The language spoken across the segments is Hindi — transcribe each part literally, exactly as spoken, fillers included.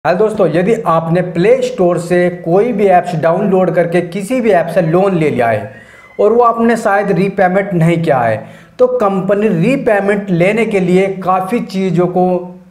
हेलो दोस्तों, यदि आपने प्ले स्टोर से कोई भी ऐप्स डाउनलोड करके किसी भी ऐप से लोन ले लिया है और वो आपने शायद रीपेमेंट नहीं किया है, तो कंपनी रीपेमेंट लेने के लिए काफ़ी चीज़ों को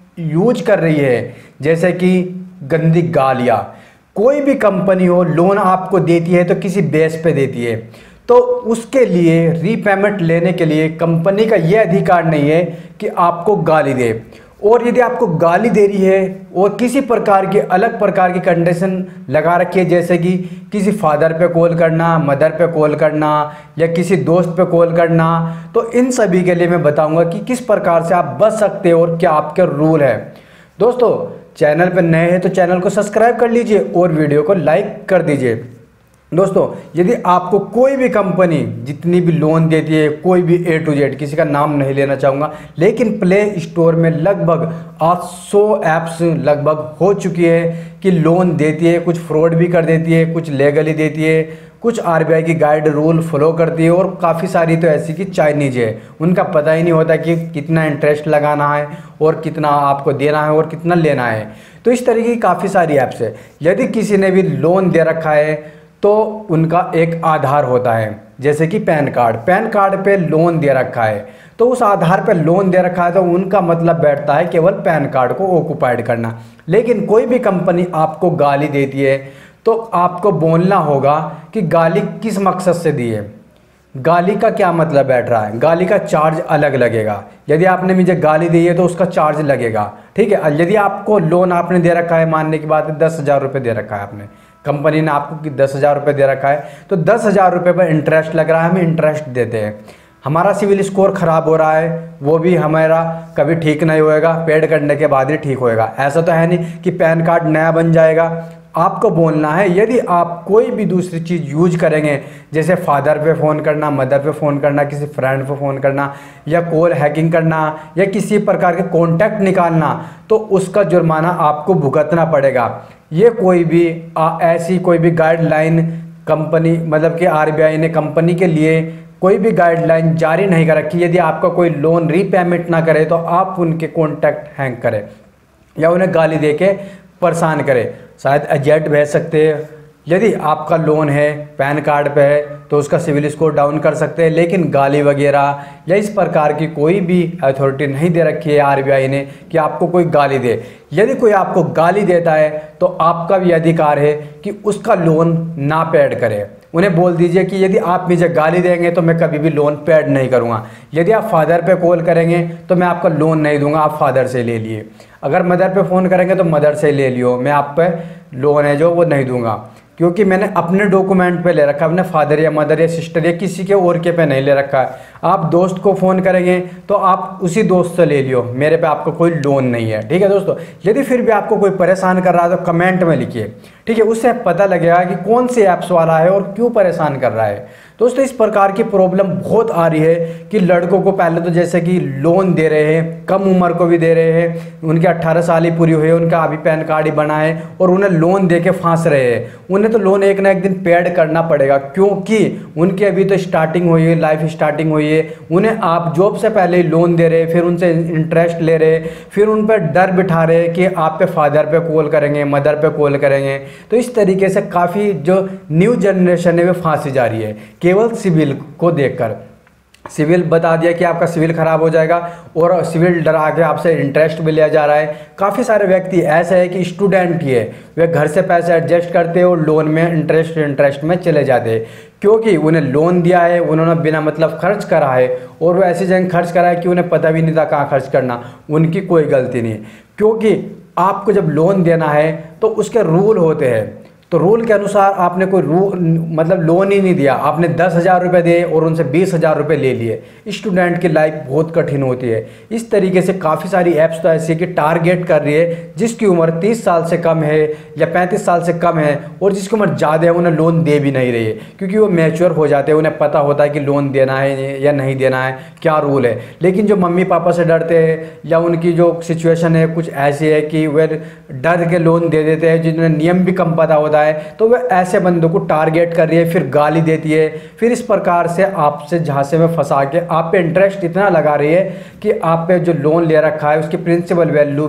यूज कर रही है, जैसे कि गंदी गालियाँ। कोई भी कंपनी हो लोन आपको देती है तो किसी बेस पे देती है, तो उसके लिए रीपेमेंट लेने के लिए कंपनी का ये अधिकार नहीं है कि आपको गाली दे। और यदि आपको गाली दे रही है और किसी प्रकार की अलग प्रकार की कंडीशन लगा रखी है, जैसे कि किसी फादर पे कॉल करना, मदर पे कॉल करना या किसी दोस्त पे कॉल करना, तो इन सभी के लिए मैं बताऊंगा कि किस प्रकार से आप बच सकते हो और क्या आपके रूल है। दोस्तों, चैनल पर नए हैं तो चैनल को सब्सक्राइब कर लीजिए और वीडियो को लाइक कर दीजिए। दोस्तों, यदि आपको कोई भी कंपनी जितनी भी लोन देती है, कोई भी ए टू जेड, किसी का नाम नहीं लेना चाहूँगा, लेकिन प्ले स्टोर में लगभग आठ सौ ऐप्स लगभग हो चुकी है कि लोन देती है। कुछ फ्रॉड भी कर देती है, कुछ लीगली देती है, कुछ आरबीआई की गाइड रूल फॉलो करती है और काफ़ी सारी तो ऐसी कि चाइनीज है। उनका पता ही नहीं होता कि कितना इंटरेस्ट लगाना है और कितना आपको देना है और कितना लेना है। तो इस तरीके की काफ़ी सारी ऐप्स है। यदि किसी ने भी लोन दे रखा है तो उनका एक आधार होता है, जैसे कि पैन कार्ड। पैन कार्ड पे लोन दे रखा है तो उस आधार पे लोन दे रखा है, तो उनका मतलब बैठता है केवल पैन कार्ड को ऑक्युपाइड करना। लेकिन कोई भी कंपनी आपको गाली देती है तो आपको बोलना होगा कि गाली किस मकसद से दी है, गाली का क्या मतलब बैठ रहा है। गाली का चार्ज अलग लगेगा। यदि आपने मुझे गाली दी है तो उसका चार्ज लगेगा, ठीक है। यदि आपको लोन आपने दे रखा है, मानने की बात है दस हज़ार रुपये दे रखा है आपने, कंपनी ने आपको कि दस हज़ार रुपये दे रखा है, तो दस हज़ार रुपये पर इंटरेस्ट लग रहा है, हमें इंटरेस्ट देते हैं। हमारा सिविल स्कोर ख़राब हो रहा है, वो भी हमारा कभी ठीक नहीं होएगा, पेड करने के बाद ही ठीक होएगा। ऐसा तो है नहीं कि पैन कार्ड नया बन जाएगा। आपको बोलना है, यदि आप कोई भी दूसरी चीज़ यूज करेंगे, जैसे फादर पे फ़ोन करना, मदर पे फ़ोन करना, किसी फ्रेंड पे फ़ोन करना या कॉल हैकिंग करना या किसी प्रकार के कॉन्टैक्ट निकालना, तो उसका जुर्माना आपको भुगतना पड़ेगा। ये कोई भी आ, ऐसी कोई भी गाइडलाइन कंपनी, मतलब कि आरबीआई ने कंपनी के लिए कोई भी गाइडलाइन जारी नहीं कर रखी। यदि आपका कोई लोन रीपेमेंट ना करे तो आप उनके कॉन्टैक्ट हैंग करें या उन्हें गाली दे के परेशान करें, शायद एजेंट भेज सकते हैं। यदि आपका लोन है, पैन कार्ड पे है, तो उसका सिविल स्कोर डाउन कर सकते हैं। लेकिन गाली वगैरह या इस प्रकार की कोई भी अथॉरिटी नहीं दे रखी है आरबीआई ने कि आपको कोई गाली दे। यदि कोई आपको गाली देता है तो आपका भी अधिकार है कि उसका लोन ना पेड करे। उन्हें बोल दीजिए कि यदि आप मुझे गाली देंगे तो मैं कभी भी लोन पेड नहीं करूँगा। यदि आप फादर पे कॉल करेंगे तो मैं आपका लोन नहीं दूंगा, आप फादर से ले लिए। अगर मदर पे फ़ोन करेंगे तो मदर से ले लियो, मैं आप पे लोन है जो वो नहीं दूंगा, क्योंकि मैंने अपने डॉक्यूमेंट पे ले रखा है, अपने फादर या मदर या सिस्टर या किसी के और के पे नहीं ले रखा है। आप दोस्त को फ़ोन करेंगे तो आप उसी दोस्त से ले लियो, मेरे पे आपको कोई लोन नहीं है, ठीक है दोस्तों। यदि फिर भी आपको कोई परेशान कर रहा है तो कमेंट में लिखिए, ठीक है। उससे पता लगेगा कि कौन से ऐप्स वाला है और क्यों परेशान कर रहा है। दोस्तों, इस प्रकार की प्रॉब्लम बहुत आ रही है कि लड़कों को पहले तो जैसे कि लोन दे रहे हैं, कम उम्र को भी दे रहे हैं, उनके अट्ठारह साल ही पूरी हुई है, उनका अभी पैन कार्ड ही बना है और उन्हें लोन दे के फांस रहे हैं। उन्हें तो लोन एक ना एक दिन पेड करना पड़ेगा, क्योंकि उनकी अभी तो स्टार्टिंग हुई है, लाइफ स्टार्टिंग हुई है। उन्हें आप जॉब से पहले ही लोन दे रहे, फिर उनसे इंटरेस्ट ले रहे, फिर उन पर डर बिठा रहे कि आप पे फादर पे कॉल करेंगे, मदर पे कॉल करेंगे। तो इस तरीके से काफ़ी जो न्यू जनरेशन है वो फांसी जा रही है केवल सिविल को देखकर। सिविल बता दिया कि आपका सिविल खराब हो जाएगा और सिविल डरा के आपसे इंटरेस्ट भी लिया जा रहा है। काफ़ी सारे व्यक्ति ऐसे हैं कि स्टूडेंट ही है, वे घर से पैसे एडजस्ट करते हैं और लोन में इंटरेस्ट इंटरेस्ट में चले जाते हैं, क्योंकि उन्हें लोन दिया है, उन्होंने बिना मतलब खर्च करा है और वो ऐसी जगह खर्च करा है कि उन्हें पता भी नहीं था कहाँ खर्च करना। उनकी कोई गलती नहीं, क्योंकि आपको जब लोन देना है तो उसके रूल होते हैं। तो रूल के अनुसार आपने कोई रूल मतलब लोन ही नहीं दिया, आपने दस हज़ार रुपये दिए और उनसे बीस हज़ार रुपये ले लिए। स्टूडेंट की लाइफ बहुत कठिन होती है। इस तरीके से काफ़ी सारी ऐप्स तो ऐसी है कि टारगेट कर रही है जिसकी उम्र तीस साल से कम है या पैंतीस साल से कम है, और जिसकी उम्र ज़्यादा है उन्हें लोन दे भी नहीं रही है, क्योंकि वो मैच्योर हो जाते हैं, उन्हें पता होता है कि लोन देना है या नहीं देना है, क्या रूल है। लेकिन जो मम्मी पापा से डरते हैं या उनकी जो सिचुएशन है कुछ ऐसी है कि वे डर के लोन दे देते हैं, जिन्हें नियम भी कम पता होता है, तो वह ऐसे बंदों को टारगेट कर रही है, फिर गाली देती है, फिर इस प्रकार से आपसे झांसे में फंसा के आप पे इंटरेस्ट इतना लगा रही है कि आप पे जो लोन ले रखा है उसकी प्रिंसिपल वैल्यू भी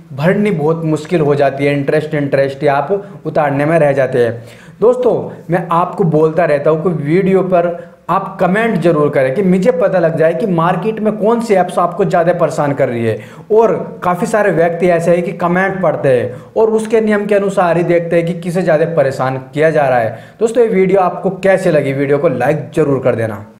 भरनी बहुत मुश्किल हो जाती है, इंटरेस्ट इंटरेस्ट या आप उतारने में रह जाते हैं। दोस्तों मैं आपको बोलता रहता हूँ कि वीडियो पर आप कमेंट जरूर करें कि मुझे पता लग जाए कि मार्केट में कौन सी ऐप्स आपको ज़्यादा परेशान कर रही है। और काफ़ी सारे व्यक्ति ऐसे हैं कि कमेंट पढ़ते हैं और उसके नियम के अनुसार ही देखते हैं कि किसे ज़्यादा परेशान किया जा रहा है। दोस्तों ये वीडियो आपको कैसे लगी, वीडियो को लाइक ज़रूर कर देना।